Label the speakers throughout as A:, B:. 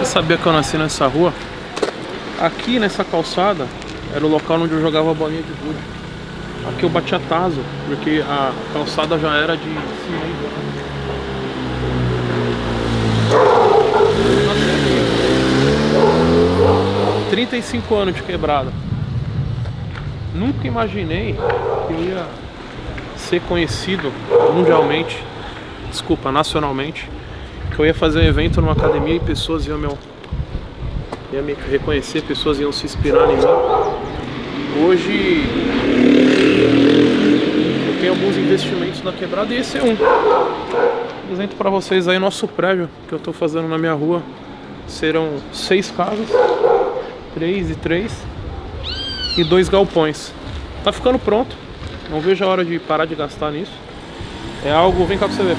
A: sabia que eu nasci nessa rua? Aqui nessa calçada era o local onde eu jogava bolinha de gude. Aqui eu batia tazo, porque a calçada já era de cimento. 35 anos de quebrada. Nunca imaginei que eu ia ser conhecido mundialmente, desculpa, nacionalmente, que eu ia fazer um evento numa academia e pessoas iam me reconhecer, pessoas iam se inspirar em mim. Hoje eu tenho alguns investimentos na quebrada e esse é um. Apresento para vocês aí nosso prédio que eu estou fazendo na minha rua. Serão 6 casas, 3 e 3 e 2 galpões. Tá ficando pronto. Não vejo a hora de parar de gastar nisso. É algo, vem cá pra você ver.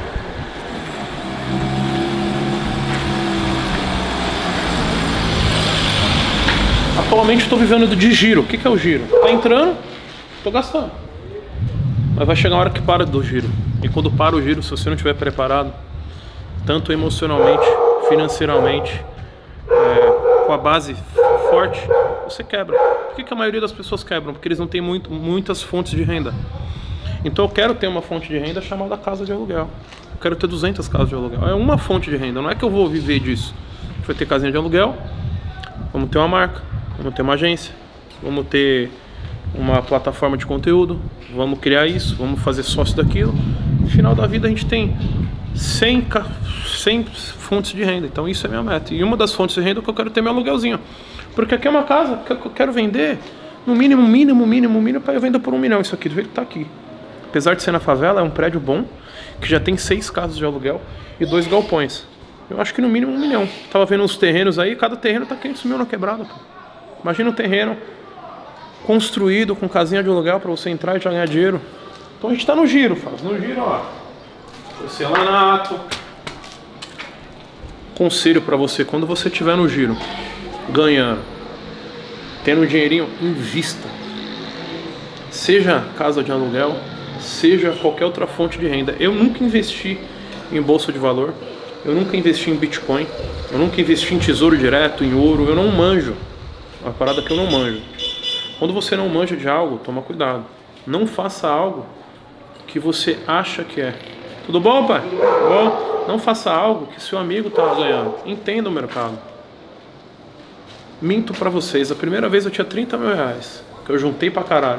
A: Atualmente estou vivendo de giro. O que é o giro? Tá entrando, tô gastando. Mas vai chegar uma hora que para do giro. E quando para o giro, se você não estiver preparado, tanto emocionalmente, financeiramente, com a base forte, você quebra. Por que a maioria das pessoas quebram? Porque eles não têm muitas fontes de renda. Então eu quero ter uma fonte de renda chamada casa de aluguel. Eu quero ter 200 casas de aluguel. É uma fonte de renda, não é que eu vou viver disso. A gente vai ter casinha de aluguel, vamos ter uma marca, vamos ter uma agência, vamos ter uma plataforma de conteúdo, vamos criar isso, vamos fazer sócio daquilo. No final da vida a gente tem 100 fontes de renda. Então isso é minha meta. E uma das fontes de renda é que eu quero ter meu aluguelzinho. Porque aqui é uma casa que eu quero vender no mínimo para eu vender por 1 milhão. Isso aqui, do jeito que tá aqui. Apesar de ser na favela, é um prédio bom, que já tem 6 casas de aluguel e 2 galpões. Eu acho que no mínimo 1 milhão. Tava vendo uns terrenos aí, cada terreno tá 500 mil na quebrada, pô. Imagina um terreno construído com casinha de aluguel para você entrar e já ganhar dinheiro. Então a gente tá no giro, faz. No giro, ó. Porcelanato. Conselho para você, quando você estiver no giro, ganhando, tendo um dinheirinho, invista. Seja casa de aluguel, seja qualquer outra fonte de renda. Eu nunca investi em bolsa de valor, eu nunca investi em Bitcoin, eu nunca investi em tesouro direto, em ouro, eu não manjo. É uma parada que eu não manjo. Quando você não manja de algo, toma cuidado. Não faça algo que você acha que é. Tudo bom, pai? Bom? Não faça algo que seu amigo tá ganhando. Entenda o mercado. Minto pra vocês, a primeira vez eu tinha 30 mil reais, que eu juntei pra caralho.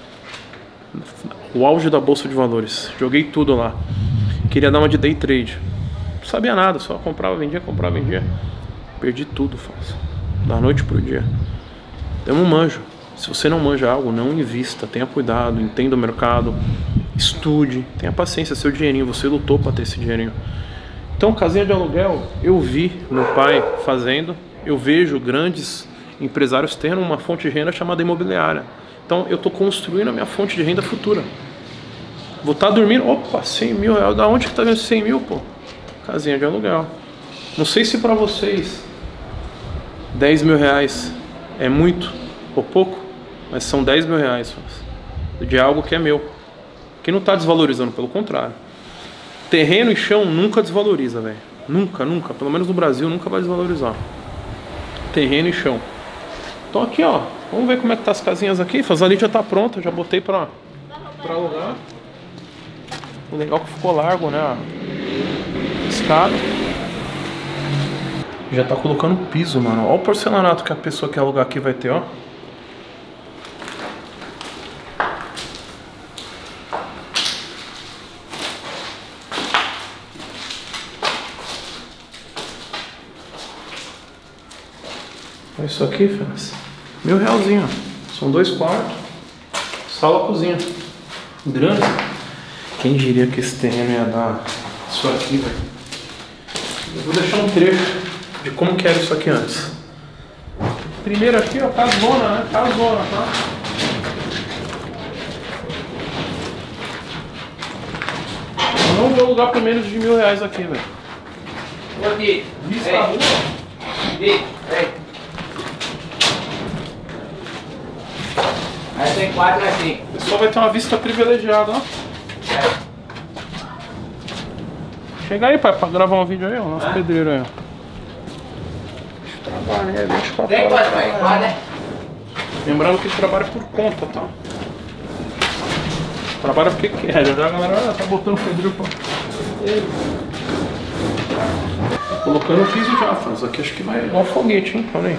A: O auge da bolsa de valores. Joguei tudo lá. Queria dar uma de day trade. Não sabia nada, só comprava, vendia. Perdi tudo, fácil. Da noite pro dia. Eu não manjo. Se você não manja algo, não invista. Tenha cuidado, entenda o mercado. Estude, tenha paciência, seu dinheirinho. Você lutou pra ter esse dinheirinho. Então, casinha de aluguel, eu vi meu pai fazendo. Eu vejo grandes empresários tendo uma fonte de renda chamada imobiliária. Então eu estou construindo a minha fonte de renda futura. Vou estar dormindo, opa, 100 mil reais, da onde que tá vendo 100 mil, pô? Casinha de aluguel. Não sei se para vocês 10 mil reais é muito ou pouco, mas são 10 mil reais de algo que é meu, que não está desvalorizando, pelo contrário. Terreno e chão nunca desvaloriza, velho. Nunca, pelo menos no Brasil, nunca vai desvalorizar. Terreno e chão. Então aqui, ó, vamos ver como é que tá as casinhas aqui. A ali já tá pronta, já botei pra alugar. O legal é que ficou largo, né, a escada. Já tá colocando piso, mano. Olha o porcelanato que a pessoa que alugar aqui vai ter, ó. Isso aqui, fãs, R$1.000. São 2 quartos, sala, cozinha. Grande. Quem diria que esse terreno ia dar isso aqui, velho? Eu vou deixar um trecho de como que era isso aqui antes. Primeiro aqui, ó, casona, né? Casona, tá? Eu não vou alugar por menos de R$1.000 aqui, velho.
B: Aqui.
A: Vista a rua.
B: Ei. Aí tem 4 assim.
A: O pessoal vai ter uma vista privilegiada, ó. Chega aí, pai, pra gravar um vídeo aí, ó. Nosso pedreiro aí, ó. trabalha, é 24
B: Tem
A: horas.
B: quatro, pai? Quatro, né?
A: Lembrando que ele trabalha por conta, tá? Trabalha porque quer, já a galera tá botando o pedreiro pra ele. Colocando o piso já, Franz. Aqui acho que vai igual um foguete, hein? Olha aí.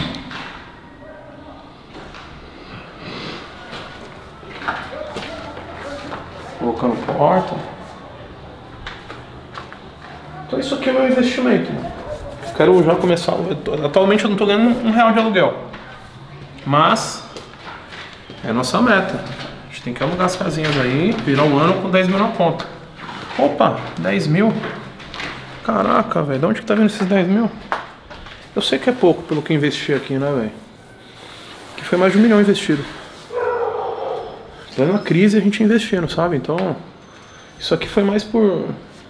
A: Colocando porta. Então isso aqui é meu investimento. Quero já começar. Atualmente eu não tô ganhando R$1 de aluguel. Mas é a nossa meta. A gente tem que alugar as casinhas aí, virar um ano com 10 mil na conta. Opa, 10 mil? Caraca, velho, de onde que tá vindo esses 10 mil? Eu sei que é pouco pelo que investi aqui, né, velho? Que foi mais de 1 milhão investido. Na crise a gente investindo, sabe? Então, isso aqui foi mais por...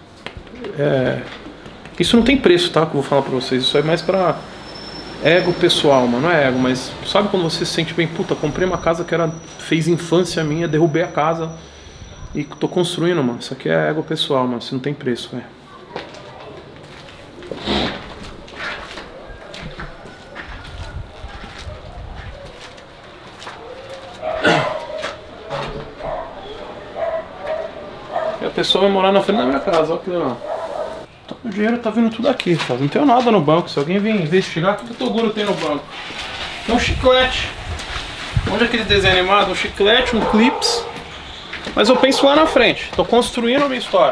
A: Isso não tem preço, tá? Que eu vou falar pra vocês. Isso é mais pra ego pessoal, mano. Não é ego, mas sabe quando você se sente bem? Puta, comprei uma casa que fez infância minha, derrubei a casa e tô construindo, mano. Isso aqui é ego pessoal, mano. Isso não tem preço, velho. E a pessoa vai morar na frente da minha casa, olha que legal. Então, o dinheiro tá vindo tudo aqui, sabe? Não tenho nada no banco. Se alguém vir investigar, o que o Toguro tem no banco? Tem um chiclete. Onde é aquele desenho animado? Um chiclete, um clips. Mas eu penso lá na frente. Tô construindo a minha história.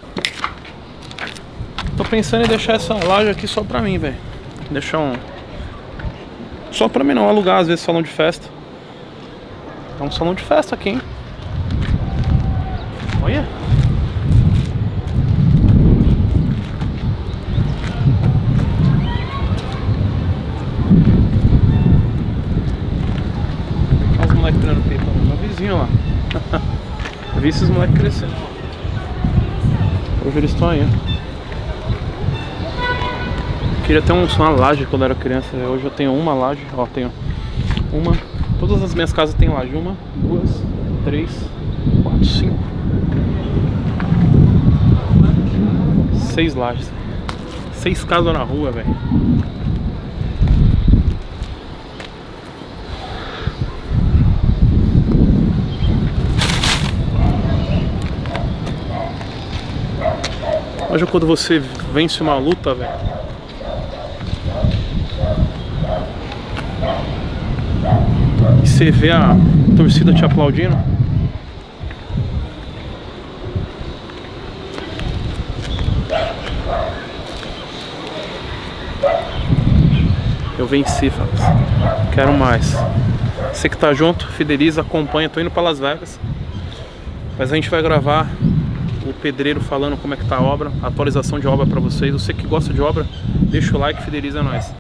A: Tô pensando em deixar essa laje aqui só pra mim, velho. Deixar um... Só pra mim não, alugar às vezes salão de festa. É um salão de festa aqui, hein? Olha. Olha os moleques tirando pipa. Meu vizinho lá. Eu vi esses moleques crescendo. Hoje eles estão aí. Queria ter uma laje quando eu era criança. Hoje eu tenho uma laje. Ó, tenho uma. Todas as minhas casas tem laje. 1, 2, 3, 4, 5. 6 lajes. 6 casas na rua, velho. Hoje quando você vence uma luta, velho. E você vê a torcida te aplaudindo. Eu venci, Fábio. Quero mais. Você que tá junto, fideliza, acompanha. Tô indo pra Las Vegas. Mas a gente vai gravar o pedreiro falando como é que tá a obra, a atualização de obra pra vocês. Você que gosta de obra, deixa o like, fideliza nós.